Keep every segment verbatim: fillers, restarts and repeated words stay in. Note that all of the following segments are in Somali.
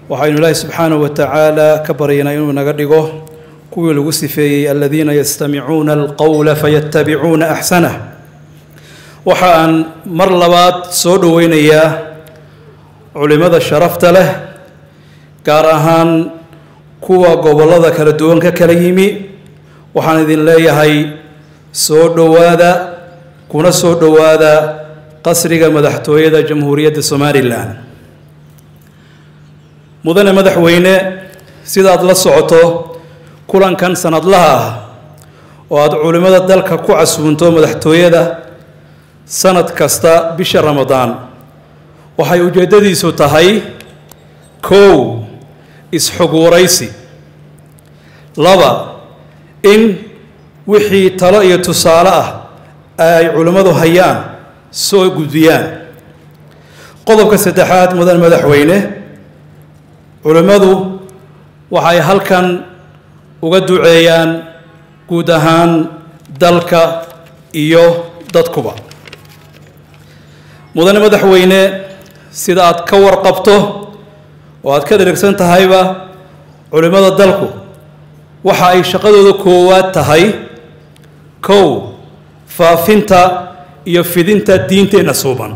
وحين الله سبحانه وتعالى كبرينا إنه نقدقه كل وصفي الذين يستمعون القول فيتبعون أحسنه وحان مرلبات سودو وينيا علماء الشرفت له كارهان كوا قبل ذا كردون ككليمي وحان إذن لا يهي سودو هذا كنا سودو هذا قصرك مدحتوية جمهورية الصوماليلاند مدن مدحوينه سيداد لا سوcoto kulankan sanadlaha oo aad culimada dalka ku casuunto madaxtooyada sanad kasta bisha Ramadaan waxay ujeedadiisu tahay koow isxuguuraysi laba in wixii talo iyo tusaale ah ay culimadu hayaan soo gudbiyaan qodobka saddexaad mudan madaxweyne culimadu waxay halkan uga duceeyaan guud ahaan dalka iyo dadkuba mudane madaxweyne sida aad ka warqabto oo aad ka dheregsan tahayba culimada dalku waxa ay shaqadooda koowaad tahay kow faafinta iyo fidinta diinteena suuban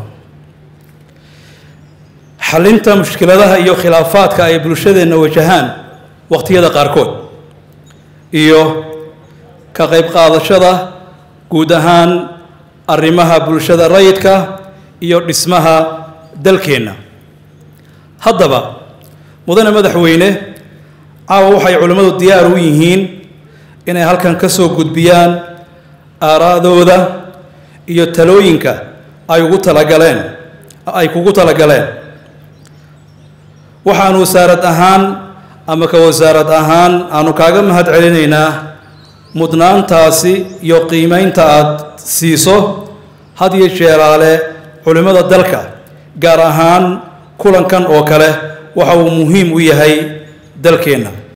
xalinta mushkiladaha iyo khilaafaadka ay bulshadeena wajahaan waqtiyada qaarkood iyo ka qayb qaadashada guud ahaan arrimaha bulshada rayidka iyo dhismaha dalkeena haddaba mudane madaxweyne caawa waxay culimadu diyaar u yihiin inay halkan ka soo gudbiyaan aaraadooda iyo talooyinka ay ugu talagaleen ay kugu talagaleen waxaanu wasaarad ahaan ama ka wasaarad ahaan aanu kaaga mahad celinaynaa mudnaantaasi iyo qiimaynta aad siiso had iyo jeeraale culimada dalka gaar ahaan kulankan oo kale waxa uu muhiim u yahay dalkeena